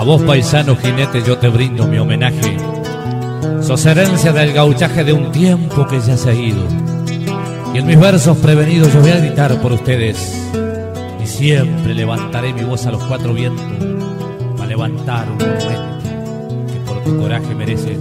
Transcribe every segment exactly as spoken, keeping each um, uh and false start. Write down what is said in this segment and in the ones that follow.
vos, paisano jinete, yo te brindo mi homenaje. Sos herencia del gauchaje de un tiempo que ya se ha ido. Y en mis versos prevenidos yo voy a gritar por ustedes. Y siempre levantaré mi voz a los cuatro vientos para levantar un monumento que por tu coraje mereces.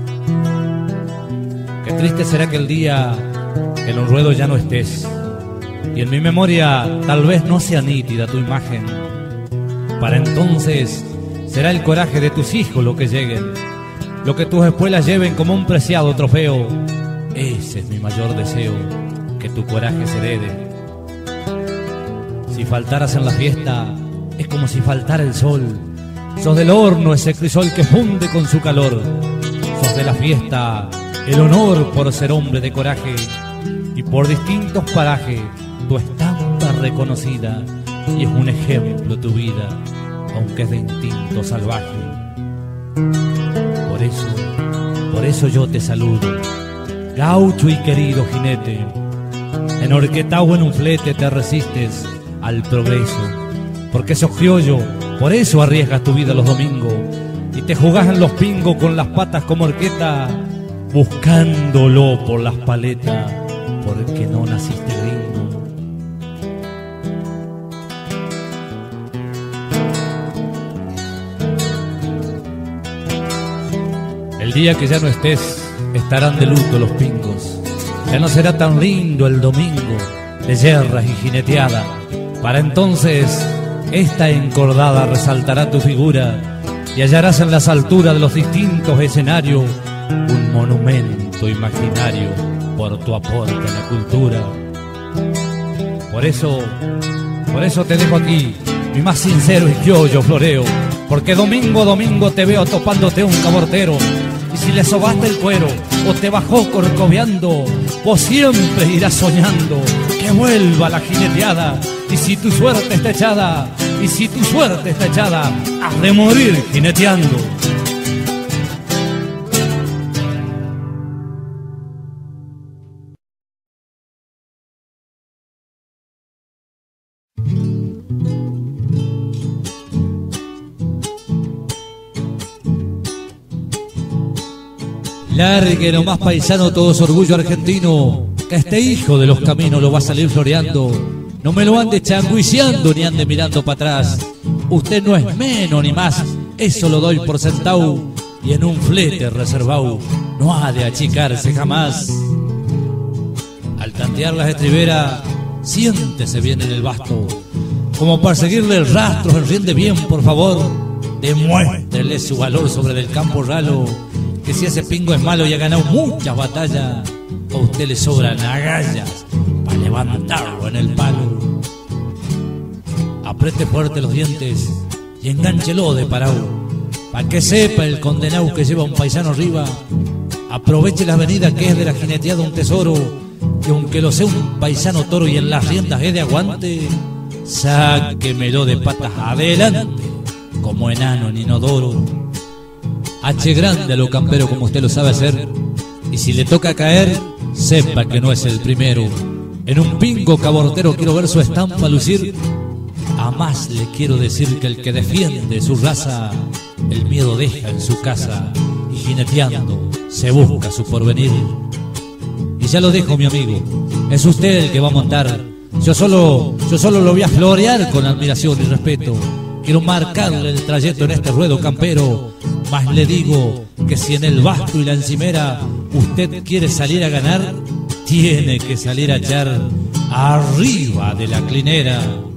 Qué triste será aquel día que en un ruedo ya no estés. Y en mi memoria tal vez no sea nítida tu imagen. Para entonces será el coraje de tus hijos lo que lleguen, lo que tus espuelas lleven como un preciado trofeo. Ese es mi mayor deseo, que tu coraje se herede. Si faltaras en la fiesta, es como si faltara el sol. Sos del horno ese crisol que funde con su calor. Sos de la fiesta el honor por ser hombre de coraje. Y por distintos parajes tu estampa reconocida. Y es un ejemplo tu vida, aunque es de instinto salvaje. Por eso, por eso yo te saludo, gaucho y querido jinete. En horqueta o en un flete te resistes al progreso, porque sos criollo, por eso arriesgas tu vida los domingos y te jugás en los pingos con las patas como horqueta, buscándolo por las paletas, porque no naciste gringo. El día que ya no estés, estarán de luto los pingos. Ya no será tan lindo el domingo de yerras y jineteada. Para entonces, esta encordada resaltará tu figura y hallarás en las alturas de los distintos escenarios un monumento imaginario por tu aporte a la cultura. Por eso, por eso te dejo aquí mi más sincero y criollo floreo, porque domingo a domingo te veo topándote un cabortero. Y si le sobaste el cuero o te bajó corcoveando, vos siempre irás soñando que vuelva la jineteada. Y si tu suerte está echada, y si tu suerte está echada, has de morir jineteando. Largue nomás, paisano, todo su orgullo argentino, que este hijo de los caminos lo va a salir floreando. No me lo ande changuiciando ni ande mirando para atrás. Usted no es menos ni más, eso lo doy por sentado. Y en un flete reservado no ha de achicarse jamás. Al tantear las estriberas, siéntese bien en el basto, como para seguirle el rastro, enriende bien, por favor. Demuéstrele su valor sobre del campo ralo, que si ese pingo es malo y ha ganado muchas batallas, a usted le sobran agallas para levantarlo en el palo. Apriete fuerte los dientes y engánchelo de parado, para que sepa el condenado que lleva un paisano arriba. Aproveche la avenida que es de la jineteada un tesoro, que aunque lo sea un paisano toro y en las riendas es de aguante, sáquemelo de patas adelante como enano en inodoro. H grande a lo campero como usted lo sabe hacer, y si le toca caer, sepa que no es el primero. En un pingo cabortero quiero ver su estampa lucir. A más le quiero decir que el que defiende su raza, el miedo deja en su casa, y jineteando se busca su porvenir. Y ya lo dejo, mi amigo, es usted el que va a montar. Yo solo, yo solo lo voy a florear con admiración y respeto. Quiero marcarle el trayecto en este ruedo campero. Más le digo que si en el basto y la encimera usted quiere salir a ganar, tiene que salir a echar arriba de la clinera.